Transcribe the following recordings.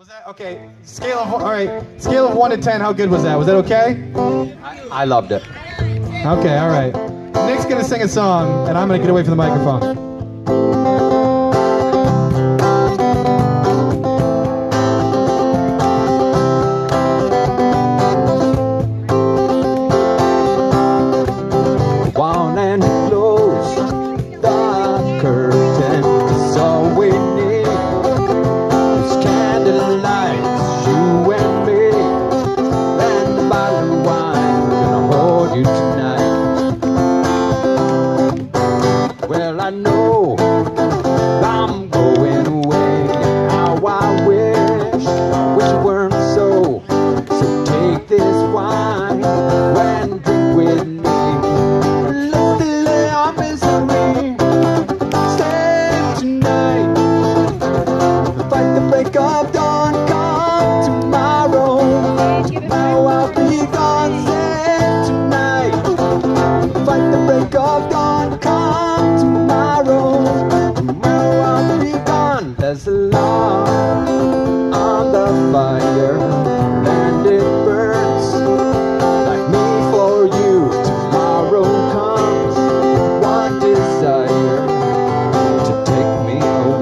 Was that okay? Scale of, all right. Scale of 1 to 10. How good was that? Was that okay? I loved it. Okay, all right. Nick's gonna sing a song, and I'm gonna get away from the microphone. One and close the curtain is all we need. It's candlelight, you and me, and a bottle of wine gonna hold you tonight. Well, I know I'm going away. How I wish you weren't so. So take this wine and drink with me. Let's delay our misery. Stay tonight. Fight the break of dawn. Come tomorrow. Now I'll be gone. Stay tonight. Fight the break of dawn. Come tomorrow. Tomorrow I'll be gone. There's a log on the fire, and it burns like me for you. Tomorrow comes one desire to take me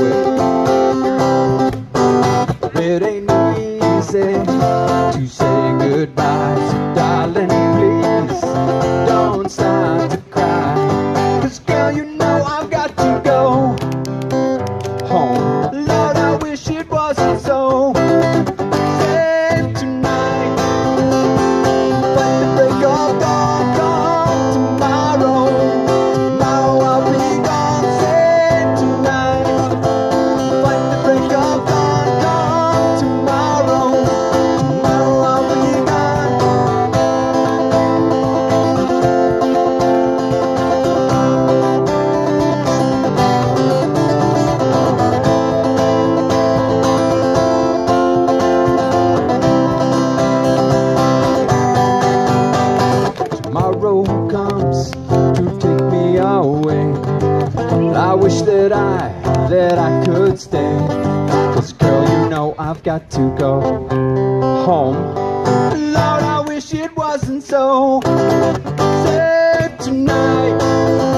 away. It ain't easy to say goodbye, so darling, please don't start to cry. 'Cause girl, you know I've got to go home. Lord, I wish it wasn't so. Save tonight. Fight the break of dawn. Come tomorrow. Tomorrow I'll be gone. Save tonight. Fight the break of dawn. Come tomorrow. Tomorrow I'll be gone. Tomorrow comes to take me away. I wish that I could stay. 'Cause girl, you know I've got to go home. Lord, I wish it wasn't so. Save tonight.